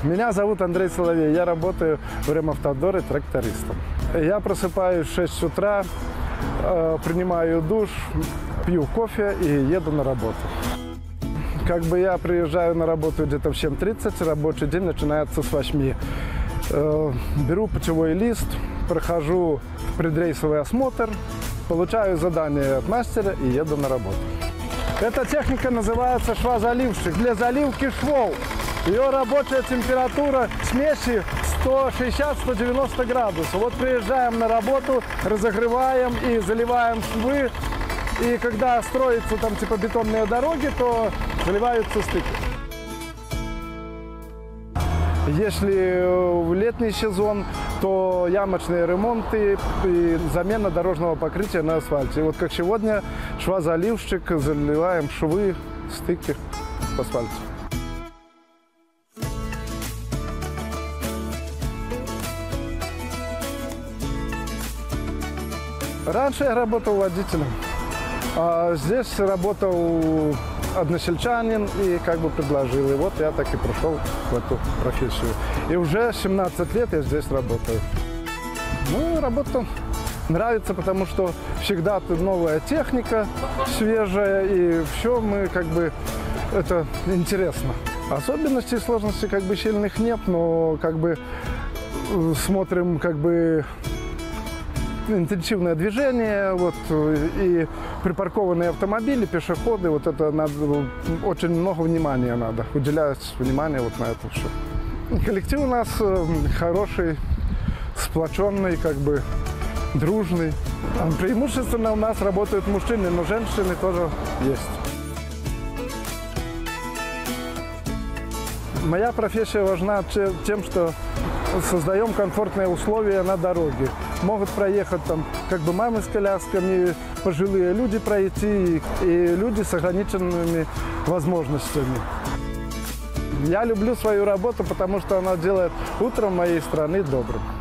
Меня зовут Андрей Соловей, я работаю в Ремавтодоре трактористом. Я просыпаюсь в 6 утра, принимаю душ, пью кофе и еду на работу. Я приезжаю на работу где-то в 7:30, рабочий день начинается с 8. Беру путевой лист, прохожу предрейсовый осмотр, получаю задание от мастера и еду на работу. Эта техника называется швозаливщик для заливки швов. Ее рабочая температура смеси 160-190 градусов. Вот приезжаем на работу, разогреваем и заливаем швы. И когда строятся там типа бетонные дороги, то заливаются стыки. Если в летний сезон, то ямочные ремонты и замена дорожного покрытия на асфальте. И вот как сегодня, швозаливщик, заливаем швы, стыки в асфальте. Раньше я работал водителем, а здесь работал односельчанин и предложил. И вот я так и пришел в эту профессию. И уже 17 лет я здесь работаю. Ну, работа нравится, потому что всегда тут новая техника, свежая, и все мы это интересно. Особенностей и сложностей сильных нет, но смотрим интенсивное движение, и припаркованные автомобили, пешеходы, это надо, очень много внимания надо, уделять внимание на это все. Коллектив у нас хороший, сплоченный, дружный. Преимущественно у нас работают мужчины, но женщины тоже есть. Моя профессия важна тем, что создаем комфортные условия на дороге. Могут проехать там мамы с колясками, пожилые люди пройти и люди с ограниченными возможностями. Я люблю свою работу, потому что она делает утро моей страны добрым.